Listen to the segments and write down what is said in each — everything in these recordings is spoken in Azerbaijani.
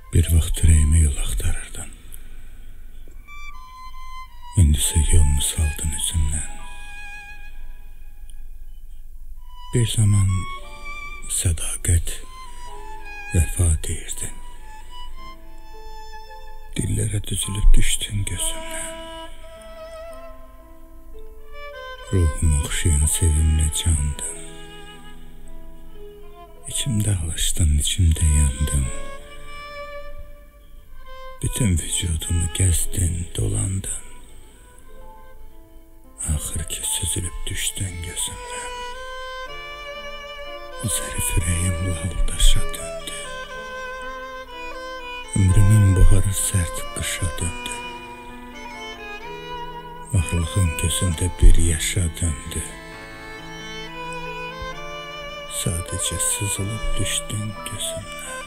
Bir vaxt ürəyimə yol axtarırdın. İndisə yolunu saldın üzümdən. Bir zaman sədaqət, vəfa deyirdin. Dillərə düzülüb düşdün gözümdən. Ruhumu oxşayan sevimli candın. İçimdə alışdın, içimdə yandın. Bütün vücudumu gəzdin, dolandın. Axır ki süzülüb düşdün gözümdən. O zərif ürəyim laldaşa döndü. Ömrümün buharı sərt qışa döndü. Varlığın gözümdə bir yaşa döndü. Sadəcə sızılıb düşdün gözümdən.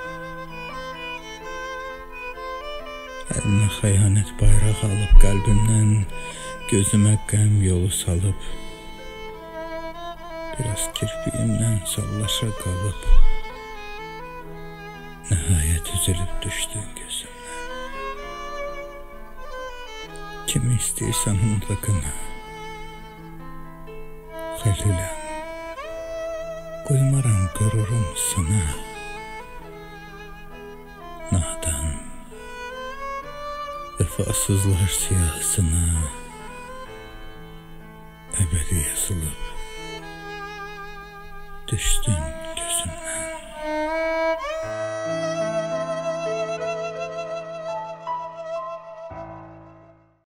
Əlinə xəyanət bayraq alıb qəlbimdən, gözümə qəm yolu salıb, biraz kirpiyimdən sallaşa qalıb, nəhayət üzülüb düşdün gözümdən. Kimi istəyirsən onunla qına, Xəliləm, qoymaram qürurum sına. Nadan, vəfasızlar siyahısına əbədi yazılıb düşdün